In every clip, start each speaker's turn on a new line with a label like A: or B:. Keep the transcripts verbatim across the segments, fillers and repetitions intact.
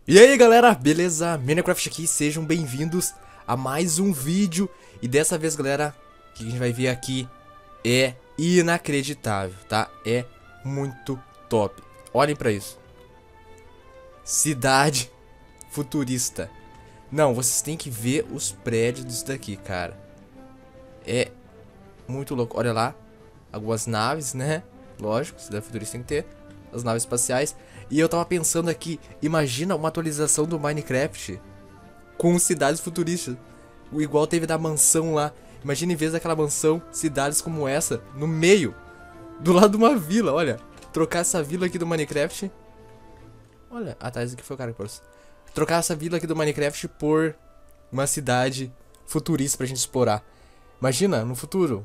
A: E aí galera, beleza? Minecraft aqui, sejam bem-vindos a mais um vídeo. E dessa vez galera, o que a gente vai ver aqui é inacreditável, tá? É muito top. Olhem pra isso. Cidade futurista. Não, vocês têm que ver os prédios disso daqui, cara. É muito louco, olha lá. Algumas naves, né? Lógico, cidade futurista tem que ter as naves espaciais. E eu tava pensando aqui, imagina uma atualização do Minecraft com cidades futuristas. O igual teve da mansão lá. Imagina em vez daquela mansão, cidades como essa, no meio, do lado de uma vila, olha. Trocar essa vila aqui do Minecraft. Olha, ah tá, esse aqui foi o cara que pôs. Trocar essa vila aqui do Minecraft por uma cidade futurista pra gente explorar. Imagina, no futuro.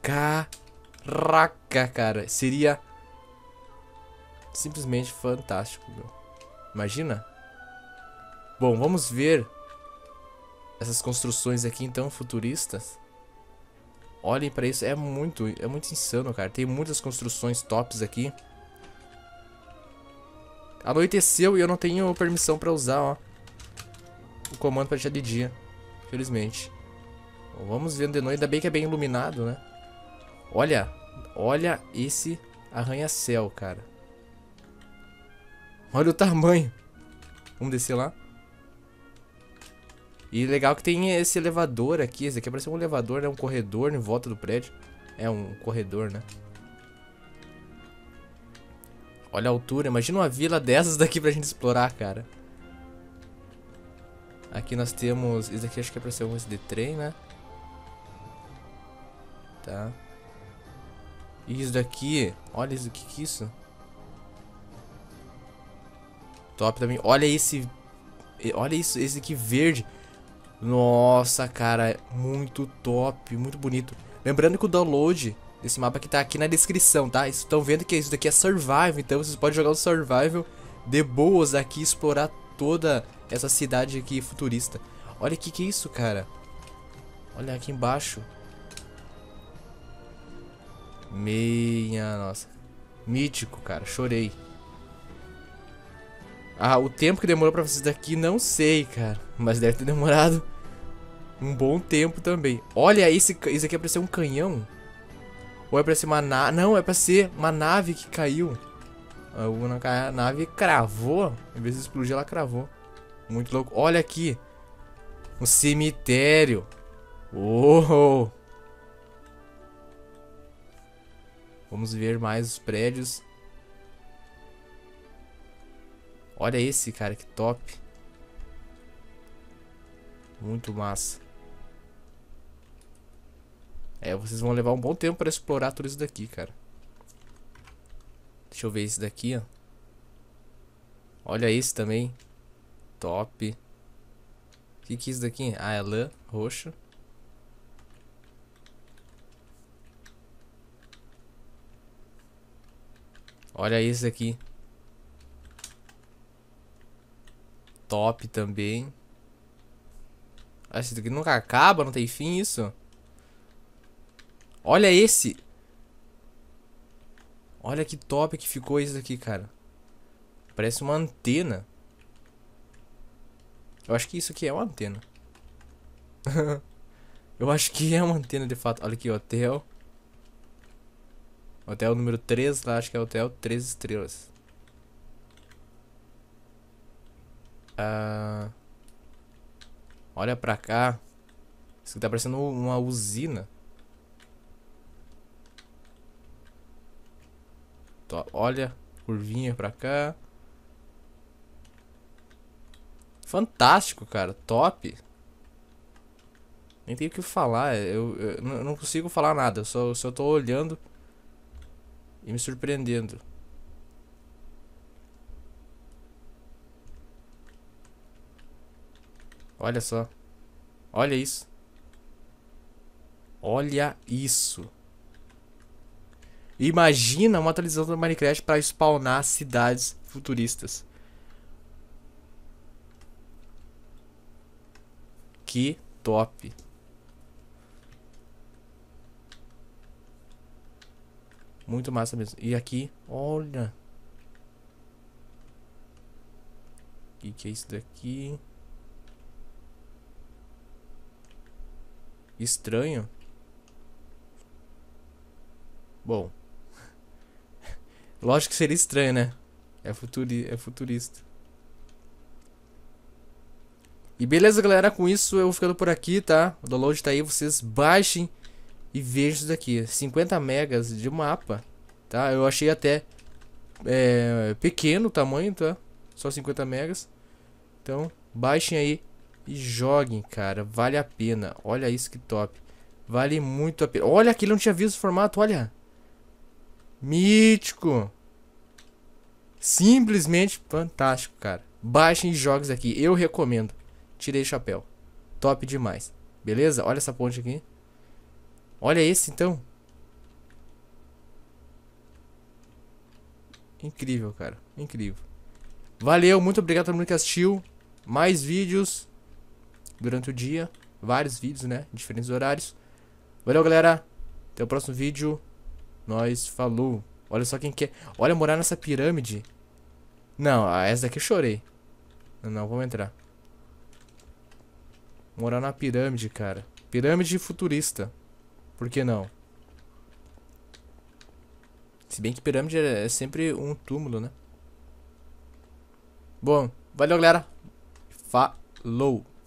A: Caraca, cara. Seria simplesmente fantástico, meu. Imagina. Bom, vamos ver essas construções aqui então futuristas. Olhem pra isso, é muito, é muito insano, cara. Tem muitas construções tops aqui. Anoiteceu e eu não tenho permissão pra usar, ó, o comando pra deixar de dia, infelizmente. Bom, vamos ver de noite, ainda bem que é bem iluminado, né? Olha, olha esse arranha-céu, cara. Olha o tamanho. Vamos descer lá. E legal que tem esse elevador aqui. Esse aqui parece um elevador, né? Um corredor em volta do prédio. É um corredor, né? Olha a altura. Imagina uma vila dessas daqui pra gente explorar, cara. Aqui nós temos... Esse aqui acho que é pra ser um S D trem, né? Tá. E isso daqui... Olha isso, o que que é isso? Top também. Olha esse... Olha isso, esse aqui verde. Nossa, cara, muito top, muito bonito. Lembrando que o download desse mapa aqui tá aqui na descrição, tá? Vocês estão vendo que isso daqui é survival, então vocês podem jogar o survival de boas aqui, explorar toda essa cidade aqui futurista. Olha o que que é isso, cara. Olha aqui embaixo. Meia, nossa. Mítico, cara, chorei. Ah, o tempo que demorou pra fazer isso daqui, não sei, cara. Mas deve ter demorado um bom tempo também. Olha, esse, esse aqui é pra ser um canhão? Ou é pra ser uma nave? Não, é pra ser uma nave que caiu. A nave cravou. Em vez de explodir, ela cravou. Muito louco. Olha aqui. Um cemitério. Oh! Vamos ver mais os prédios. Olha esse, cara, que top. Muito massa. É, vocês vão levar um bom tempo pra explorar tudo isso daqui, cara. Deixa eu ver esse daqui, ó. Olha esse também. Top. O que que é isso daqui? Ah, é lã roxo. Olha esse aqui. Top também. Ah, esse daqui nunca acaba, não tem fim isso. Olha esse. Olha que top que ficou isso aqui, cara. Parece uma antena. Eu acho que isso aqui é uma antena. Eu acho que é uma antena de fato. Olha aqui, hotel. Hotel número três, lá acho que é hotel três estrelas. Ah, olha pra cá. Isso aqui tá parecendo uma usina. Olha, curvinha pra cá. Fantástico, cara. Top. Nem tenho o que falar. Eu, eu não consigo falar nada. Eu só, só tô olhando e me surpreendendo. Olha só. Olha isso. Olha isso. Imagina uma atualização do Minecraft para spawnar cidades futuristas. Que top. Muito massa mesmo. E aqui, olha. que que é isso daqui? Estranho. Bom. Lógico que seria estranho, né? É, futuri é futurista. E beleza, galera. Com isso eu vou ficando por aqui, tá? O download tá aí. Vocês baixem e vejam isso daqui. cinquenta megas de mapa, tá? Eu achei até é, pequeno o tamanho, tá? Só cinquenta megas. Então, baixem aí e joguem, cara. Vale a pena. Olha isso que top. Vale muito a pena. Olha, aquele não tinha visto o formato, olha. Mítico. Simplesmente fantástico, cara. Baixem jogos aqui. Eu recomendo. Tirei o chapéu. Top demais. Beleza? Olha essa ponte aqui. Olha esse, então. Incrível, cara. Incrível. Valeu. Muito obrigado a todo mundo que assistiu. Mais vídeos durante o dia. Vários vídeos, né? Em diferentes horários. Valeu, galera. Até o próximo vídeo. Nós falou. Olha só quem quer. Olha, morar nessa pirâmide. Não, essa daqui eu chorei. Não, não, vamos entrar. Morar na pirâmide, cara. Pirâmide futurista. Por que não? Se bem que pirâmide é sempre um túmulo, né? Bom, valeu, galera. Falou.